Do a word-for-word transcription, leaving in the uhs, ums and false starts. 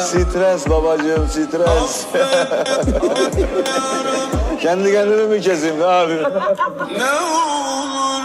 Stres babacığım, stres. Kendi kendimi mi keseyim, ne yapayım? Ne olur